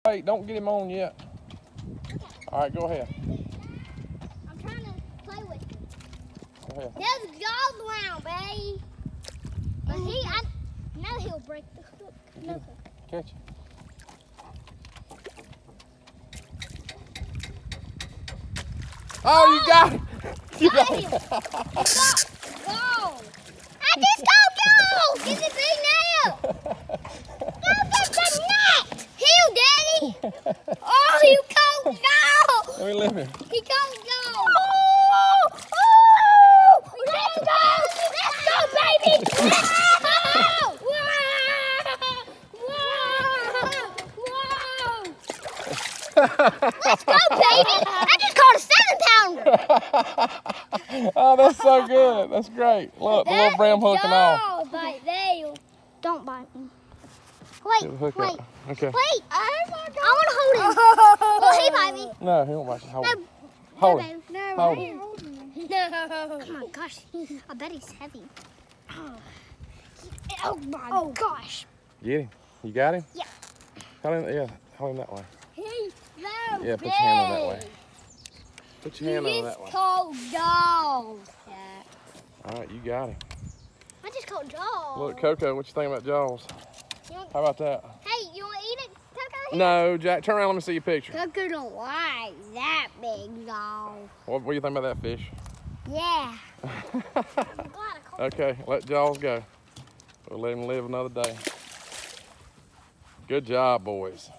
Hey, don't get him on yet. All right, go ahead. I'm trying to play with him. Go ahead. There's jaws around, babe. But I know he'll break the hook. No. Catch it. Oh, you got it. You got it. Go! I just got go! Get the big nail! Go get the net! Heel, Daddy! Oh, you can't go! Let me lift him. He can't go! Oh! Oh! Let's go! Let's go, baby! Let's go! Whoa! Whoa! Let's go, baby! I just caught a 7-pounder! Oh, that's so good. That's great. Look, the little brim hook and all. Bite there. Don't bite me. Wait, Get the hook wait. up. Okay. Wait. Oh my God. I want to hold him. Will he bite me? No, he won't bite you. Hold him. No, Hold him. No, Hold I him. ain't holding him. No. Oh my gosh. I bet he's heavy. Oh my gosh. Get him. You got him? Yeah. Hold him, yeah, hold him that way. He's so Yeah, big. put your hand on that way. Put your hand on that way. Called Jaws. All right, you got him. I just called Jaws. Look, Coco, what you think about Jaws? How about that? Hey, you want to eat it, Coco? No, Jack, turn around, let me see your picture. Coco don't like that big Jaws. What do you think about that fish? Yeah. Okay, let Jaws go. We'll let him live another day. Good job, boys.